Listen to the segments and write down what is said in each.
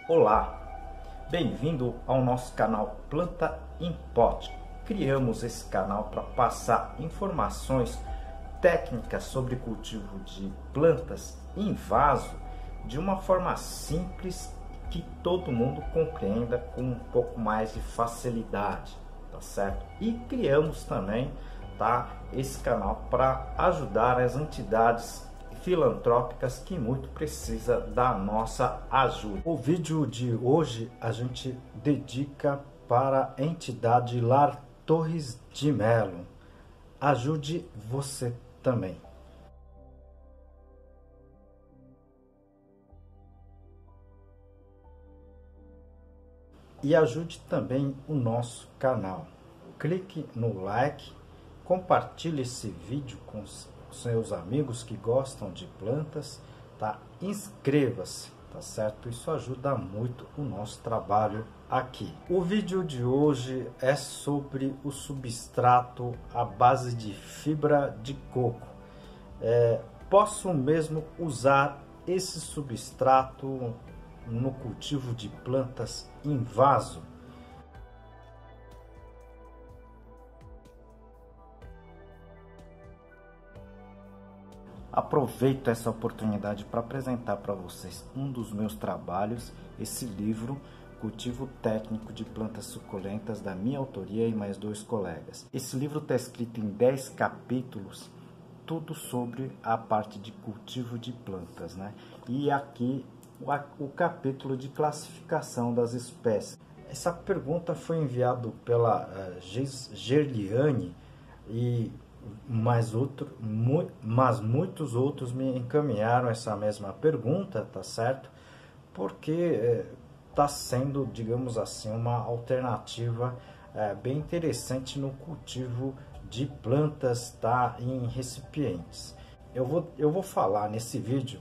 Olá, bem-vindo ao nosso canal Planta em Pote. Criamos esse canal para passar informações técnicas sobre cultivo de plantas em vaso de uma forma simples que todo mundo compreenda com um pouco mais de facilidade, tá certo? E criamos também, tá, esse canal para ajudar as entidades filantrópicas que muito precisa da nossa ajuda. O vídeo de hoje a gente dedica para a entidade Lar Torres de Melo. Ajude você também. E ajude também o nosso canal. Clique no like, compartilhe esse vídeo com seus amigos que gostam de plantas, tá? Inscreva-se, tá certo? Isso ajuda muito o nosso trabalho aqui. O vídeo de hoje é sobre o substrato à base de fibra de coco. Posso mesmo usar esse substrato no cultivo de plantas em vaso? Aproveito essa oportunidade para apresentar para vocês um dos meus trabalhos, esse livro, Cultivo Técnico de Plantas Suculentas, da minha autoria e mais 2 colegas. Esse livro está escrito em 10 capítulos, tudo sobre a parte de cultivo de plantas, né? E aqui o capítulo de classificação das espécies. Essa pergunta foi enviada pela Gerliane e mas muitos outros me encaminharam essa mesma pergunta, tá certo? Porque está sendo, digamos assim, uma alternativa bem interessante no cultivo de plantas, tá, em recipientes. Eu vou falar nesse vídeo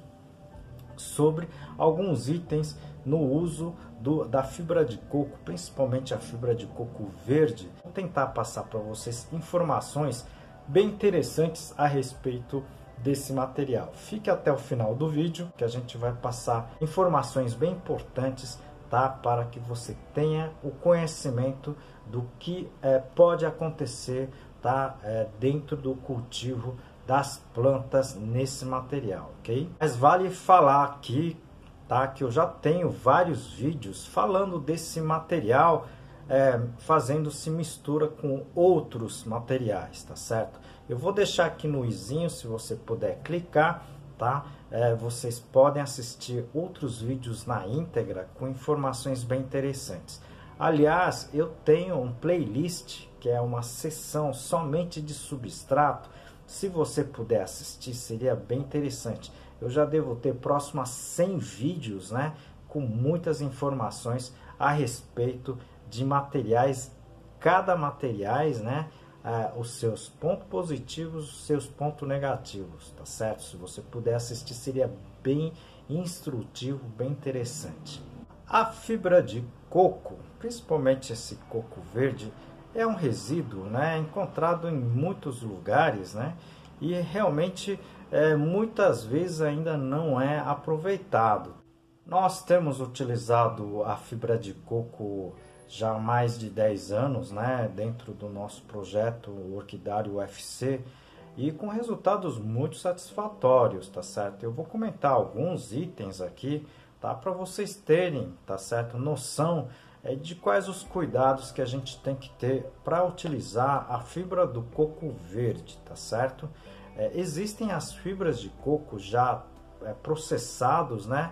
sobre alguns itens no uso da fibra de coco, principalmente a fibra de coco verde. Vou tentar passar para vocês informações bem interessantes a respeito desse material. Fique até o final do vídeo que a gente vai passar informações bem importantes, tá? Para que você tenha o conhecimento do que pode acontecer, tá? Dentro do cultivo das plantas nesse material, ok? Mas vale falar aqui, tá? Que eu já tenho vários vídeos falando desse material, fazendo-se mistura com outros materiais, tá certo? Eu vou deixar aqui no izinho, se você puder clicar, tá? Vocês podem assistir outros vídeos na íntegra com informações bem interessantes. Aliás, eu tenho um playlist que é uma seção somente de substrato. Se você puder assistir, seria bem interessante. Eu já devo ter próximo a 100 vídeos, né, com muitas informações a respeito de materiais, cada materiais, né, os seus pontos positivos, os seus pontos negativos, tá certo? Se você puder assistir, seria bem instrutivo, bem interessante. A fibra de coco, principalmente esse coco verde, é um resíduo, né, encontrado em muitos lugares, né, e realmente muitas vezes ainda não é aproveitado. Nós temos utilizado a fibra de coco já há mais de 10 anos, né, dentro do nosso projeto Orquidário UFC, e com resultados muito satisfatórios, tá certo? Eu vou comentar alguns itens aqui, tá, para vocês terem, tá certo, noção de quais os cuidados que a gente tem que ter para utilizar a fibra do coco verde, tá certo? Existem as fibras de coco já processados, né?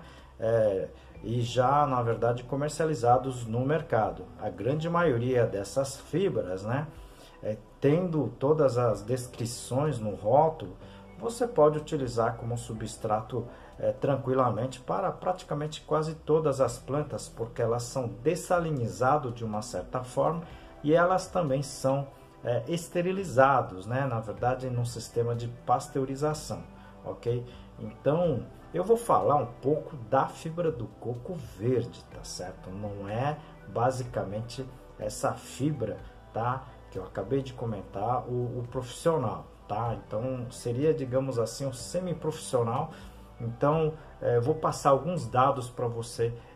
E já, na verdade, comercializados no mercado. A grande maioria dessas fibras, né, tendo todas as descrições no rótulo, você pode utilizar como substrato tranquilamente para praticamente quase todas as plantas, porque elas são dessalinizadas de uma certa forma e elas também são esterilizados, né, na verdade, num sistema de pasteurização, ok? Então, eu vou falar um pouco da fibra do coco verde, tá certo? Não é basicamente essa fibra, tá, que eu acabei de comentar, o profissional, tá? Então, seria, digamos assim, um semi-profissional. Então, vou passar alguns dados para você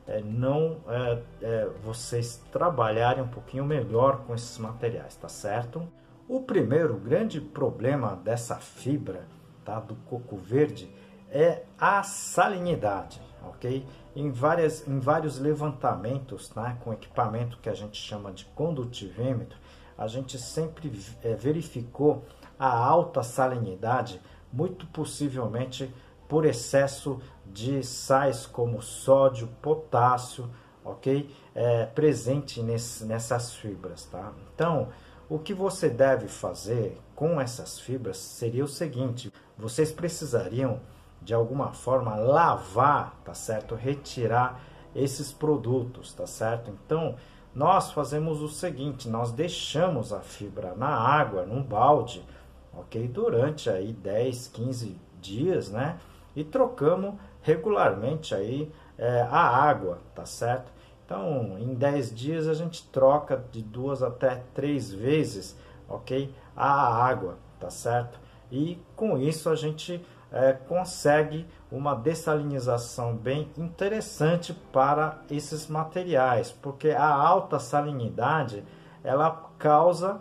vocês trabalharem um pouquinho melhor com esses materiais, tá certo? O primeiro grande problema dessa fibra, tá, do coco verde é a salinidade, ok? Em vários levantamentos, tá, com equipamento que a gente chama de condutivímetro, a gente sempre verificou a alta salinidade, muito possivelmente por excesso de sais como sódio, potássio, ok? Presente nessas fibras, tá? Então, o que você deve fazer com essas fibras seria o seguinte: vocês precisariam de alguma forma lavar, tá certo? Retirar esses produtos, tá certo? Então, nós fazemos o seguinte: nós deixamos a fibra na água, num balde, ok? Durante aí 10, 15 dias, né? E trocamos regularmente aí a água, tá certo? Então, em 10 dias a gente troca de 2 até 3 vezes, ok? A água, tá certo? E com isso a gente consegue uma dessalinização bem interessante para esses materiais, porque a alta salinidade ela causa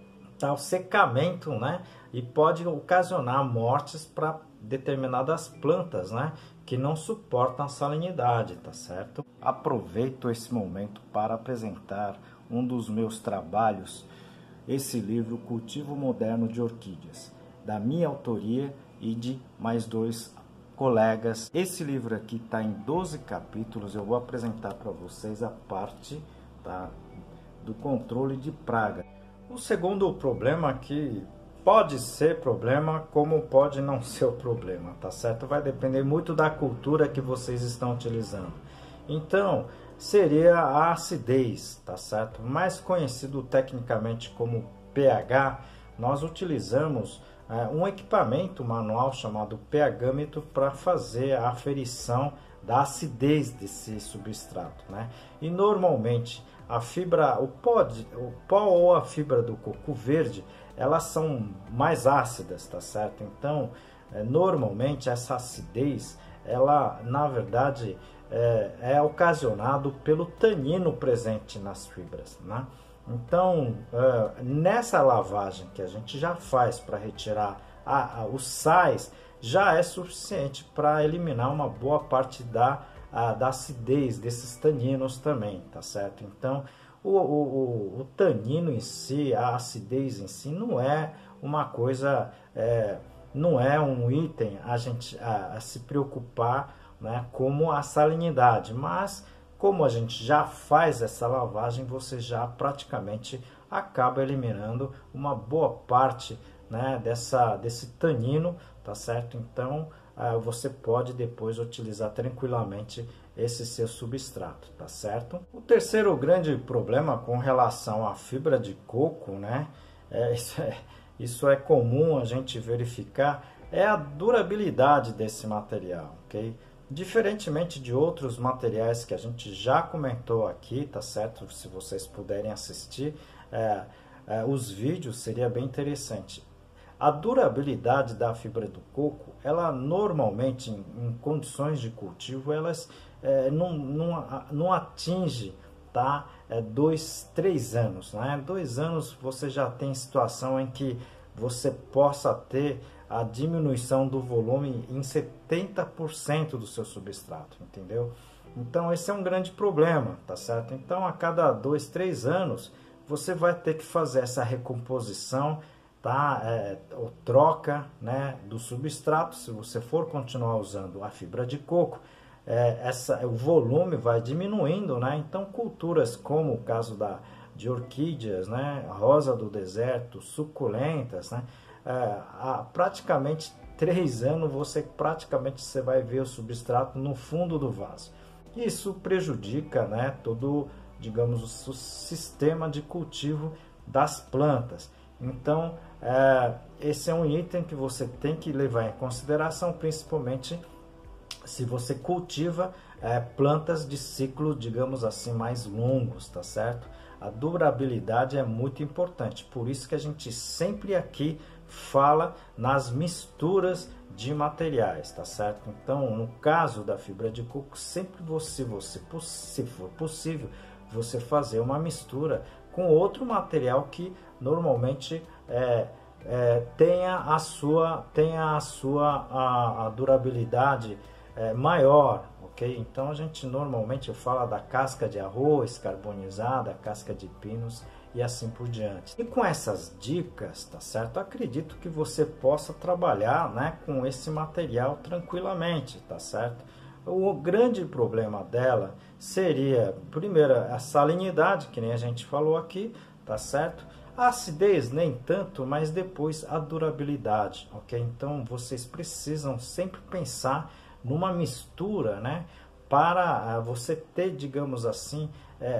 o secamento, né? E pode ocasionar mortes para determinadas plantas, né, que não suportam a salinidade, tá certo? Aproveito esse momento para apresentar um dos meus trabalhos, esse livro Cultivo Moderno de Orquídeas, da minha autoria e de mais 2 colegas. Esse livro aqui está em 12 capítulos, eu vou apresentar para vocês a parte, tá, do controle de praga. O segundo problema que pode ser problema, como pode não ser o problema, tá certo? Vai depender muito da cultura que vocês estão utilizando. Então, seria a acidez, tá certo? Mais conhecido tecnicamente como pH, nós utilizamos um equipamento manual chamado pH-metro para fazer a aferição da acidez desse substrato, né? E normalmente a fibra, o pó ou a fibra do coco verde, elas são mais ácidas, tá certo? Então, normalmente essa acidez, ela na verdade é ocasionado pelo tanino presente nas fibras, né? Então, nessa lavagem que a gente já faz para retirar os sais, já é suficiente para eliminar uma boa parte da acidez desses taninos também, tá certo? Então, o tanino em si, a acidez em si, não é uma coisa, não é um item a se preocupar, né, como a salinidade, mas como a gente já faz essa lavagem, você já praticamente acaba eliminando uma boa parte, né, desse tanino, tá certo? Então, você pode depois utilizar tranquilamente esse seu substrato, tá certo? O terceiro grande problema com relação à fibra de coco, né, isso é comum a gente verificar, é a durabilidade desse material, ok? Diferentemente de outros materiais que a gente já comentou aqui, tá certo? Se vocês puderem assistir os vídeos, seria bem interessante. A durabilidade da fibra do coco, ela normalmente em condições de cultivo, elas não atinge, tá, 2, 3 anos, né? 2 anos você já tem situação em que você possa ter a diminuição do volume em 70% do seu substrato, entendeu? Então esse é um grande problema, tá certo? Então a cada 2, 3 anos você vai ter que fazer essa recomposição, tá? Ou troca, né, do substrato. Se você for continuar usando a fibra de coco, o volume vai diminuindo, né? Então culturas como o caso de orquídeas, né, rosa do deserto, suculentas, né, praticamente 3 anos você vai ver o substrato no fundo do vaso. Isso prejudica, né, todo, digamos, o sistema de cultivo das plantas. Então, esse é um item que você tem que levar em consideração, principalmente se você cultiva plantas de ciclo, digamos assim, mais longos, tá certo? A durabilidade é muito importante, por isso que a gente sempre aqui fala nas misturas de materiais, tá certo? Então, no caso da fibra de coco, sempre se for possível, você fazer uma mistura com outro material que normalmente tenha a durabilidade maior, ok? Então a gente normalmente fala da casca de arroz carbonizada, casca de pinos e assim por diante. E com essas dicas, tá certo? Acredito que você possa trabalhar, né, com esse material tranquilamente, tá certo? O grande problema dela seria, primeiro, a salinidade, que nem a gente falou aqui, tá certo? A acidez nem tanto, mas depois a durabilidade, ok? Então vocês precisam sempre pensar numa mistura, né? Para você ter, digamos assim,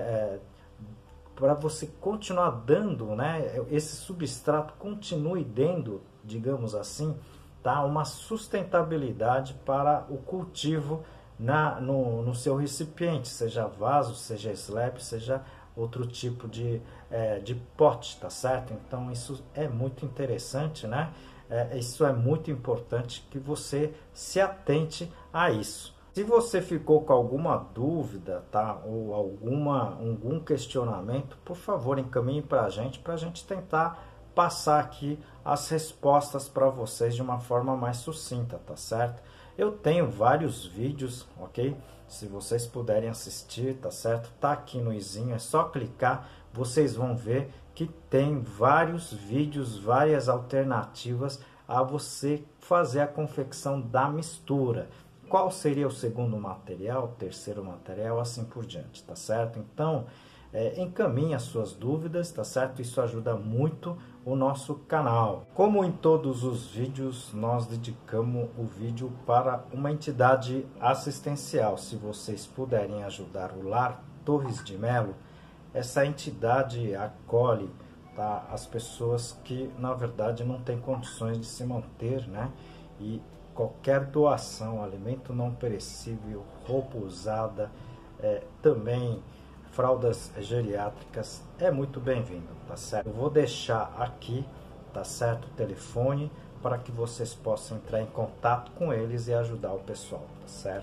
para você continuar dando, né? Esse substrato continue dando, digamos assim, tá? Uma sustentabilidade para o cultivo no seu recipiente, seja vaso, seja slab, seja outro tipo de pote, tá certo? Então isso é muito interessante, né? Isso é muito importante que você se atente a isso. Se você ficou com alguma dúvida, tá? Ou algum questionamento, por favor, encaminhe para a gente tentar passar aqui as respostas para vocês de uma forma mais sucinta, tá certo? Eu tenho vários vídeos, ok? Se vocês puderem assistir, tá certo? Tá aqui no izinho, é só clicar, vocês vão ver que tem vários vídeos, várias alternativas a você fazer a confecção da mistura. Qual seria o segundo material, o terceiro material, assim por diante, tá certo? Então, encaminhe as suas dúvidas, tá certo? Isso ajuda muito o nosso canal. Como em todos os vídeos, nós dedicamos o vídeo para uma entidade assistencial. Se vocês puderem ajudar o Lar Torres de Melo, essa entidade acolhe, tá, as pessoas que, na verdade, não têm condições de se manter, né? E qualquer doação, alimento não perecível, roupa usada, também fraldas geriátricas, é muito bem-vindo, tá certo? Eu vou deixar aqui, tá certo, o telefone para que vocês possam entrar em contato com eles e ajudar o pessoal, tá certo?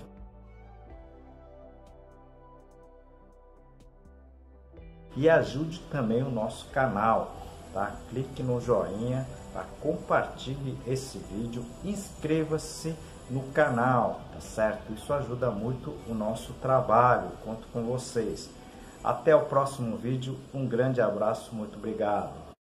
E ajude também o nosso canal, tá? Clique no joinha, tá? Compartilhe esse vídeo, inscreva-se no canal, tá certo? Isso ajuda muito o nosso trabalho, conto com vocês. Até o próximo vídeo, um grande abraço, muito obrigado.